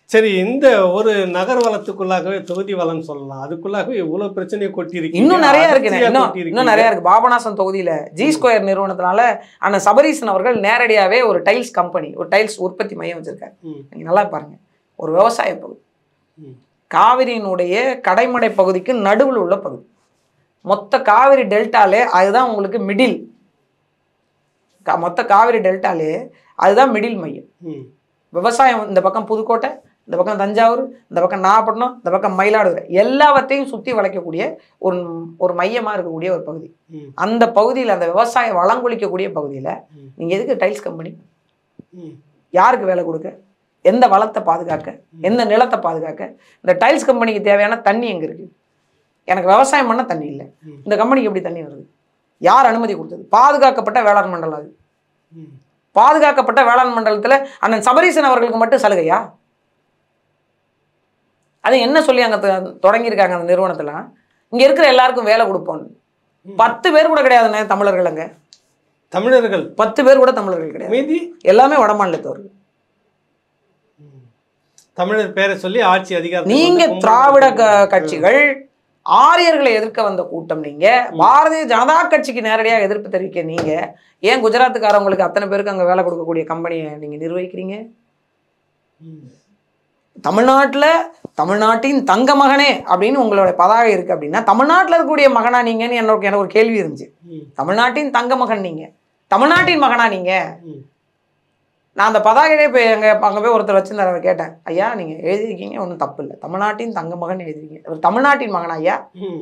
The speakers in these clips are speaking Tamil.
சரி, இந்த ஒரு நகர் வளத்துக்குள்ளாகவே தொகுதி வளம் சொல்லலாம். அதுக்குள்ளாகவே இவ்வளவு பிரச்சனையை கொட்டியிருக்கு. இன்னும் நிறைய இருக்கு. இன்னும் நிறைய இருக்கு. பாபநாசம் தொகுதியில ஜி ஸ்கொயர் நிறுவனத்தினால அண்ணன் சபரீசன் அவர்கள் நேரடியாவே ஒரு டைல்ஸ் கம்பெனி, ஒரு டைல்ஸ் உற்பத்தி மையம் வச்சிருக்காரு. நீங்க நல்லா பாருங்க. ஒரு விவசாய பகுதி, காவிரியினுடைய கடைமடை பகுதிக்கு நடுவில் உள்ள பகுதி, மொத்த காவிரி டெல்டாலே அதுதான் உங்களுக்கு மிடில். மொத்த காவிரி டெல்டாலே அதுதான் மிடில் மையம். விவசாயம் இந்த பக்கம் புதுக்கோட்டை, இந்த பக்கம் தஞ்சாவூர், இந்த பக்கம் நாகப்பட்டினம், இந்த பக்கம் மயிலாடுதுறை, எல்லாவற்றையும் சுற்றி வளைக்கக்கூடிய ஒரு மையமாக இருக்கக்கூடிய ஒரு பகுதி. அந்த பகுதியில், அந்த விவசாயம் வளங்குளிக்கக்கூடிய பகுதியில் நீங்கள் எதுக்கு டைல்ஸ் கம்பெனி? யாருக்கு வேலை கொடுக்க? எந்த வளத்தை பாதுகாக்க? எந்த நிலத்தை பாதுகாக்க? இந்த டைல்ஸ் கம்பெனிக்கு தேவையான தண்ணி எங்கே இருக்குது? எனக்கு விவசாயம் பண்ண தண்ணி இல்லை, இந்த கம்பெனிக்கு எப்படி தண்ணி வருது? யார் அனுமதி கொடுத்தது? பாதுகாக்கப்பட்ட வேளாண் மண்டலம் அது. பாதுகாக்கப்பட்ட வேளாண் மண்டலத்தில் அண்ணன் சபரீசன் அவர்களுக்கு மட்டும் சலுகையா? அது என்ன சொல்லி அங்கே தொடங்கியிருக்காங்க அந்த நிறுவனத்தில்? இங்கே இருக்கிற எல்லாருக்கும் வேலை கொடுப்போம். 10 பேர் கூட கிடையாதுண்ணே தமிழர்கள். அங்கே தமிழர்கள் 10 பேர் கூட தமிழர்கள் கிடையாது. மீதி எல்லாமே வட மாநிலத்தவர்கள். தமிழர் பேரை சொல்லி ஆட்சி அதிகாரம். நீங்க திராவிட கட்சிகள் ஆரியர்களை எதிர்க்க வந்த கூட்டம். நீங்க பாரதிய ஜனதா கட்சிக்கு நேரடியாக எதிர்ப்பு தெரிவிக்க நீங்க ஏன் குஜராத்துக்காரவங்களுக்கு அத்தனை பேருக்கு அங்க வேலை கொடுக்கக்கூடிய கம்பெனியை நீங்க நிர்வகிக்கிறீங்க? தமிழ்நாட்டின் தங்க மகனே அப்படின்னு உங்களோட பதாகை இருக்கு அப்படின்னா தமிழ்நாட்டில் இருக்கக்கூடிய மகனா நீங்கன்னு எனக்கு ஒரு கேள்வி இருந்துச்சு. தமிழ்நாட்டின் தங்க மகன் நீங்க, தமிழ்நாட்டின் மகனா நீங்க? நான் அந்த பதாகையே போய் அங்கே போய் ஒருத்தர் வச்சிருந்தார். அவர் கேட்டேன், ஐயா நீங்கள் எழுதிருக்கீங்க, ஒன்றும் தப்பு இல்லை, தமிழ்நாட்டின் தங்க மகன் எழுதிருக்கீங்க, ஒரு தமிழ்நாட்டின் மகனா ஐயா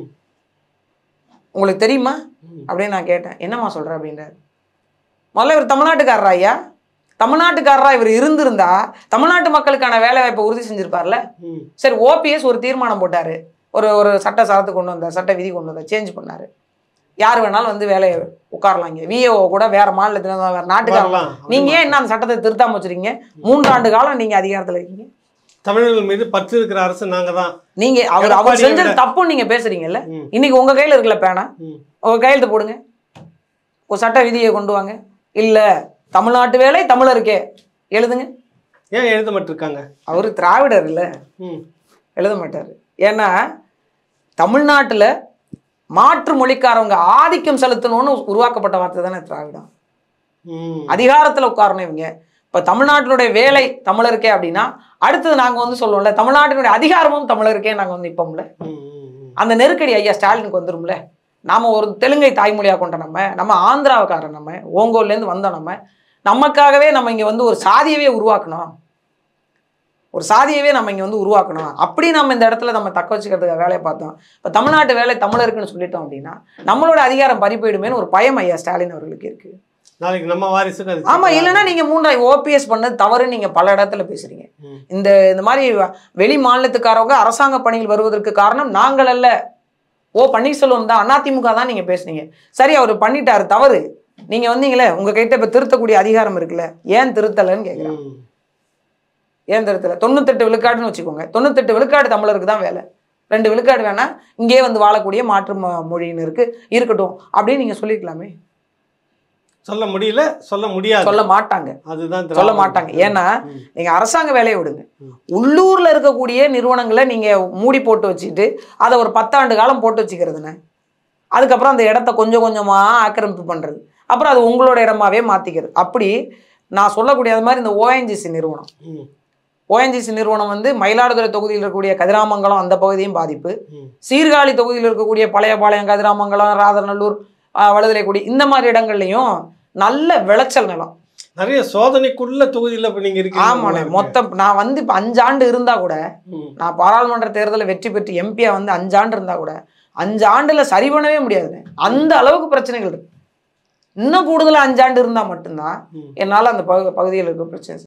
உங்களுக்கு தெரியுமா அப்படின்னு நான் கேட்டேன். என்னம்மா சொல்கிற அப்படின்றார். முதல்ல இவர் தமிழ்நாட்டுக்காரரா ஐயா? தமிழ்நாட்டுக்காரரா இவர் இருந்திருந்தா தமிழ்நாட்டு மக்களுக்கான வேலை வாய்ப்பை உறுதி செஞ்சிருப்பார்ல. சரி, ஓபிஎஸ் ஒரு தீர்மானம் போட்டார், ஒரு சட்ட சாரத்தை கொண்டு வந்தார், சட்ட விதி கொண்டு வந்தார், சேஞ்ச் பண்ணார். யார் வேணாலும் வந்து வேலையை உட்காரலாம். இங்கே விஏஓ கூட வேற மாநிலத்துல வேற நாட்டுக்காரலாம். நீங்க ஏன் என்ன அந்த சட்டத்தை திருத்தாம வச்சிருக்கீங்க? 3 ஆண்டு காலம் நீங்க அதிகாரத்தில் இருக்கீங்க. தமிழர்கள் மீது பற்று இருக்கிற அரசு நாங்க தான். நீங்க அவர் செஞ்சது தப்புன்னு நீங்க பேசுறீங்கல்ல. இன்னைக்கு உங்க கையில இருக்கல பேனா, உங்க கையெழுத்து போடுங்க, ஒரு சட்ட விதியை கொண்டு வாங்க. இல்ல தமிழ்நாட்டு வேலை தமிழருக்கே எழுதுங்க. ஏன் எழுத மாட்டிருக்காங்க? அவரு திராவிடர் இல்ல, எழுத மாட்டாரு. ஏன்னா தமிழ்நாட்டுல மாற்று மொழிக்காரவங்க ஆதிக்கம் செலுத்தணும்னு உருவாக்கப்பட்ட வார்த்தை தானே திராவிடம். அதிகாரத்தில் உட்காரணும் இவங்க. இப்போ தமிழ்நாட்டினுடைய வேலை தமிழருக்கே அப்படின்னா அடுத்தது நாங்கள் வந்து சொல்லுவோம்ல, தமிழ்நாட்டினுடைய அதிகாரமும் தமிழருக்கே நாங்கள் வந்து நிற்போம்ல. அந்த நெருக்கடி ஐயா ஸ்டாலினுக்கு வந்துடும்ல. நாம ஒரு தெலுங்கை தாய்மொழியாக கொண்ட நம்ம ஆந்திராவுக்காரன், நம்ம ஓங்கோல்லேருந்து வந்தோம், நமக்காகவே நம்ம இங்கே வந்து ஒரு சாதியவே உருவாக்கணும், ஒரு சாதியவே நம்ம இங்கே வந்து உருவாக்கணும். அப்படி நம்ம இந்த இடத்துல நம்ம தக்க வச்சுக்கிறதுக்கு வேலையை பார்த்தோம். இப்போ தமிழ்நாட்டு வேலை தமிழருக்குன்னு சொல்லிட்டோம் அப்படின்னா நம்மளோட அதிகாரம் பறிப்போயிடுமேன்னு ஒரு பயம் ஐயா ஸ்டாலின் அவர்களுக்கு இருக்கு. நாளைக்கு நம்ம வாரிசுக்கு. ஆமா, இல்லைன்னா நீங்க 3 ஓபிஎஸ் பண்ணது தவறுன்னு நீங்க பல இடத்துல பேசுறீங்க. இந்த மாதிரி வெளி மாநிலத்துக்காரவங்க அரசாங்க பணியில் வருவதற்கு காரணம் நாங்கள் அல்ல, பன்னீர்செல்வம் தான், அதிமுக தான் நீங்க பேசுனீங்க. சரி, அவர் பண்ணிட்டாரு, தவறு. நீங்க வந்தீங்களே, உங்க கிட்ட இப்ப திருத்தக்கூடிய அதிகாரம் இருக்குல்ல, ஏன் திருத்தலன்னு கேட்கிறேன். ஏன் திருத்தல? 98 விழுக்காடுன்னு வச்சுக்கோங்க. 98 விழுக்காடு தமிழருக்கு தான் வேலை, 2 விழுக்காடு வேணா இங்கே வந்து வாழக்கூடிய மாற்று மொழியினருக்கு இருக்கட்டும் அப்படின்னு நீங்க சொல்லிக்கலாமே. சொல்ல முடியல, சொல்ல முடியாது, சொல்ல மாட்டாங்க. அதுதான் சொல்ல மாட்டாங்க. ஏன்னா நீங்க அரசாங்க வேலையை விடுங்க, உள்ளூர்ல இருக்கக்கூடிய நிறுவனங்களை நீங்க மூடி போட்டு வச்சுட்டு அதை ஒரு 10 ஆண்டு காலம் போட்டு வச்சுக்கிறதுன்னு, அதுக்கப்புறம் அந்த இடத்த கொஞ்சம் கொஞ்சமா ஆக்கிரமிப்பு பண்றது, அப்புறம் அது உங்களோட இடமாவே மாத்திக்கிறது. அப்படி நான் சொல்லக்கூடிய அது மாதிரி இந்த ஓஎன்ஜிசி நிறுவனம், ஓஎன்ஜிசி நிறுவனம் வந்து மயிலாடுதுறை தொகுதியில் இருக்கக்கூடிய கதிராமங்கலம் அந்த பகுதியும் பாதிப்பு, சீர்காழி தொகுதியில் இருக்கக்கூடிய பழையபாளையம், கதிராமங்கலம், ராதநல்லூர், வழுதலைக்குடி இந்த மாதிரி இடங்கள்லையும் நல்ல விளைச்சல் நிலம், நிறைய சோதனைக்குள்ள தொகுதியில் நீங்க இருக்கீங்க. ஆமாண்ணே, மொத்தம் நான் வந்து இப்போ 5 ஆண்டு இருந்தா கூட, நான் பாராளுமன்ற தேர்தலில் வெற்றி பெற்று எம்பியா வந்து 5 ஆண்டு இருந்தா கூட 5 ஆண்டுல சரி பண்ணவே முடியாதுண்ணே. அந்த அளவுக்கு பிரச்சனைகள் இருக்கு. இன்னும் கூடுதலாக 5 ஆண்டு இருந்தா மட்டும்தான் என்னால் அந்த பகுதியில் இருக்க பிரச்சனை